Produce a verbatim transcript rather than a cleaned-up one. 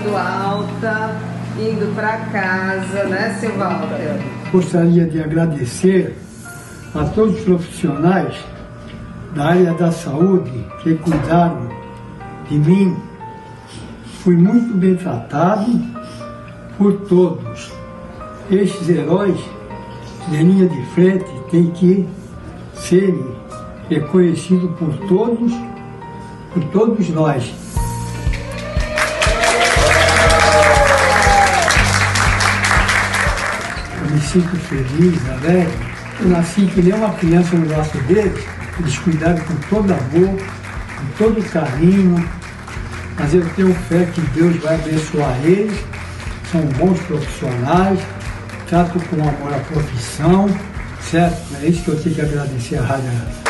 tirando alta, indo para casa, né, seu Walter? Gostaria de agradecer a todos os profissionais da área da saúde que cuidaram de mim. Fui muito bem tratado por todos. Estes heróis de linha de frente têm que ser reconhecidos por todos, por todos nós. Eu me sinto feliz, alegre. Eu nasci que nem uma criança no braço deles. Eles cuidaram com todo amor, com todo carinho. Mas eu tenho fé que Deus vai abençoar eles. São bons profissionais, tratam com amor a profissão, certo? É isso que eu tenho que agradecer à Rádio.